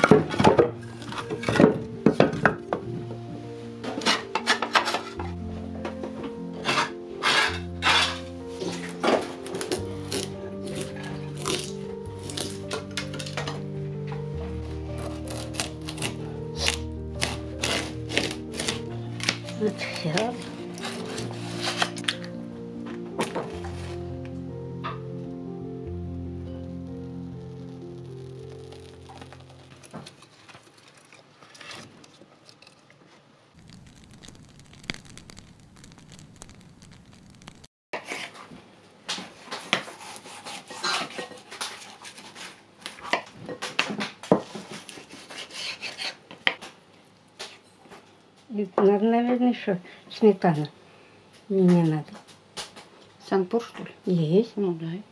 Вот все. Надо, наверное, еще сметана. Не надо. Санпур, что ли? Есть. Ну, дай.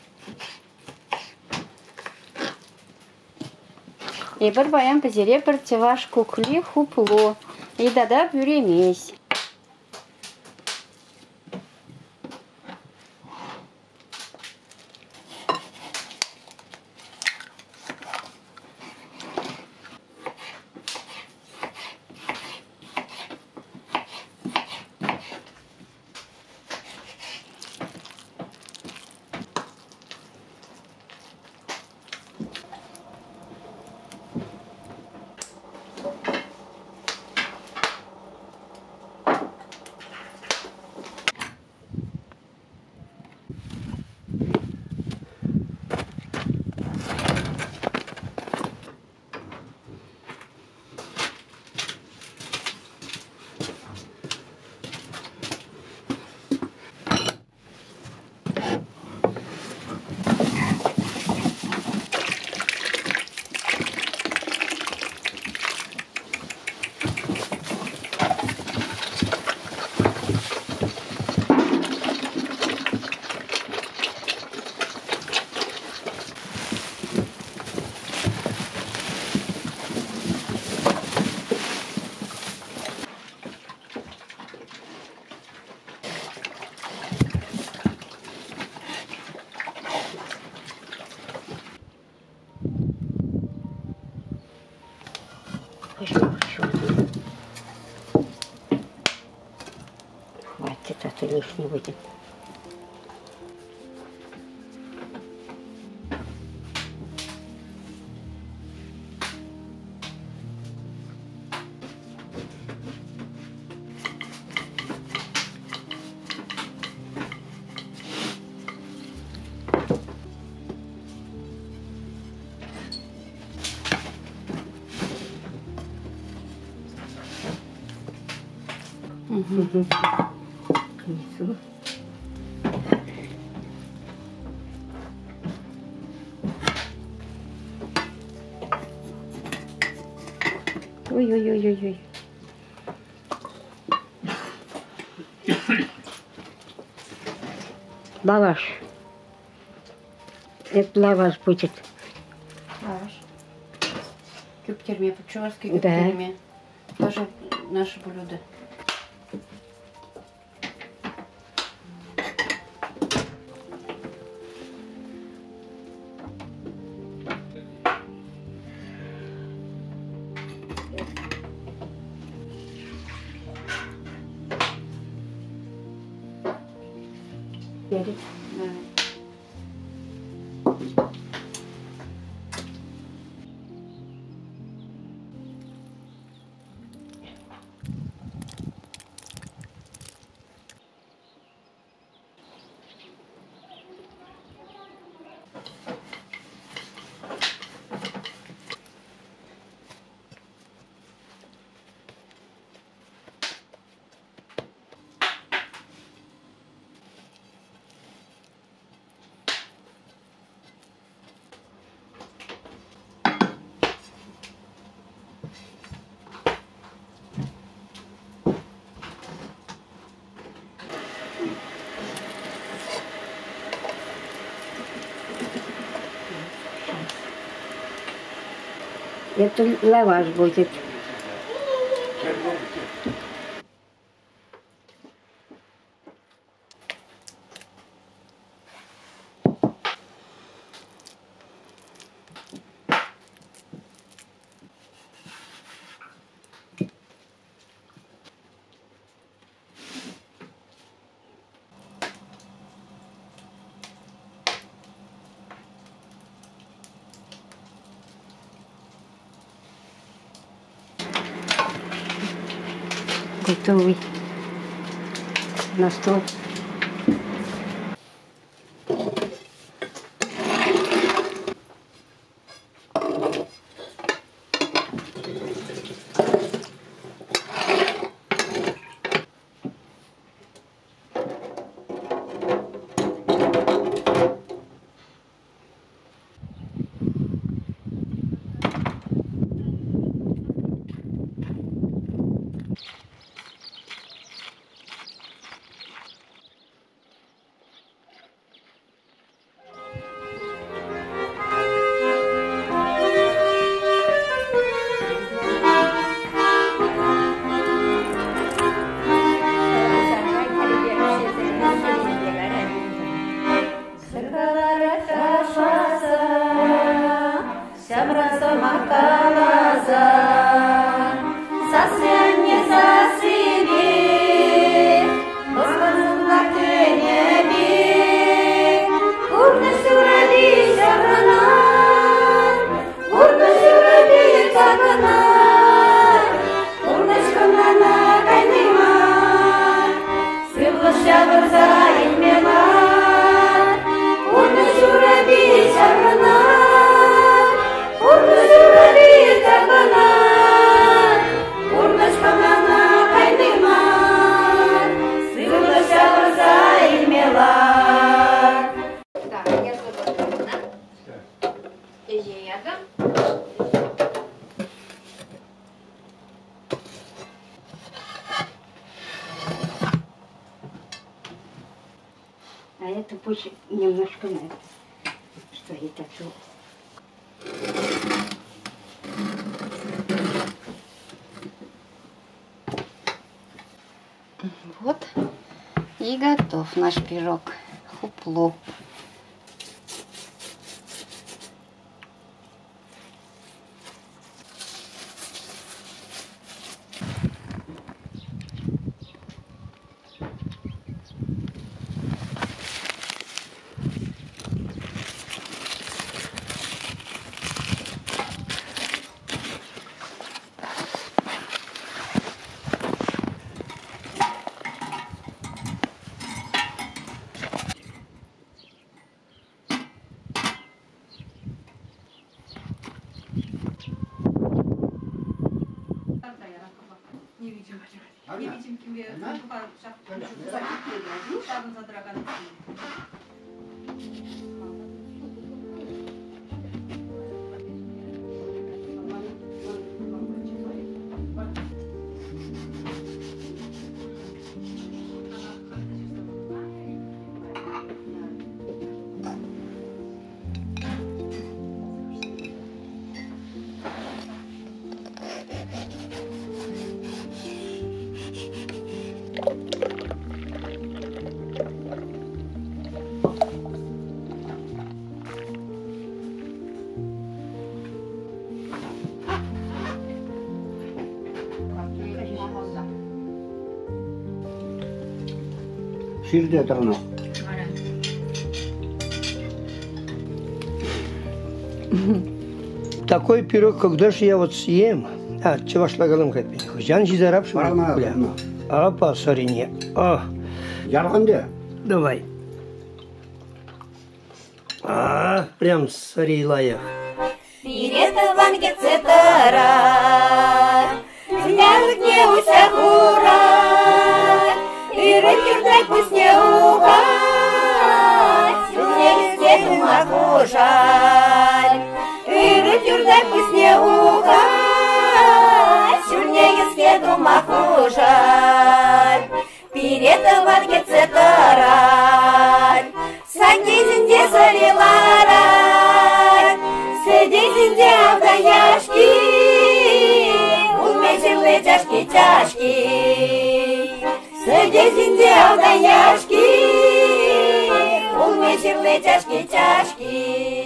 И бір баян пізере бір теваш кукли хупло. И дада бюремесь. Хватит, а то лишний будет. Внизу. Ой-ой-ой-ой-ой. Лаваш. Это лаваш будет. Лаваш. Кюптерме, по-чувашски Да. кюптерме. Тоже наше блюдо. Перец. Да. Это лаваш будет. готовый на стол. А это пусть немножко надо, что это тут. Вот и готов наш пирог. Хупло. Не видим кимге шағын задыраған. Şirde tane. Такой пирог, когда же я вот съем, чуваш лагалым хэтпен, хужан жизарап шума. Апа, сарине. Ярғанды. Давай. Прям сарилая. Передаван гецетара, Злянут не усягура, И рыкердай пусть не угать, Сюрне листету макушать, И рыкердай пусть не угать, Сюрне листету макушать. Передаван гецетара, Сагизинде сарилара, Сидите авдаяшки, Умечерли тяжки. Сидите авдаяшки, Умечерли тяжки.